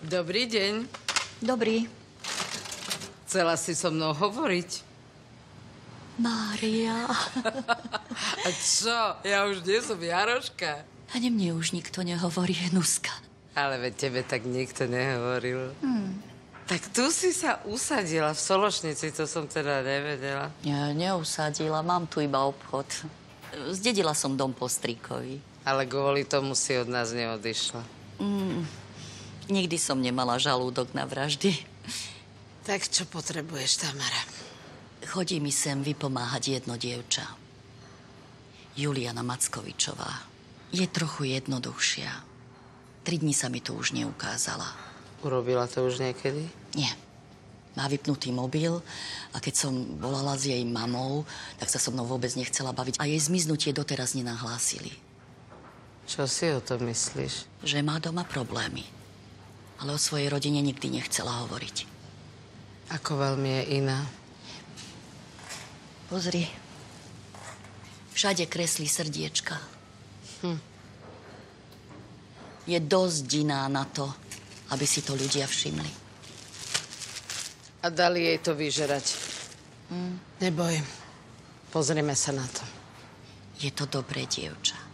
Dobrý deň. Dobrý. Chcela si so mnou hovoriť? Mária. A čo? Ja už nie som Jaroška. Ani mne už nikto nehovorí, Nuska. Ale veď tebe tak nikto nehovoril. Tak tu si sa usadila v Sološnici, to som teda nevedela. Nie, neusadila, mám tu iba obchod. Zdedila som dom po strýkovi. Ale kvôli tomu si od nás neodišla. Nikdy som nemala žalúdok na vraždy. Tak čo potrebuješ, Tamara? Chodí mi sem vypomáhať jedno dievča. Juliana Mackovičová. Je trochu jednoduchšia. 3 dni sa mi tu už neukázala. Urobila to už niekedy? Nie. Má vypnutý mobil a keď som volala s jej mamou, tak sa so mnou vôbec nechcela baviť a jej zmiznutie doteraz nenahlásili. Čo si o tom myslíš? Že má doma problémy. Ale o svojej rodine nikdy nechcela hovoriť. Ako veľmi je iná? Pozri. Všade kreslí srdiečka. Je dosť iná na to, aby si to ľudia všimli. A dali jej to vyžerať. Neboj. Pozrieme sa na to. Je to dobré dievča.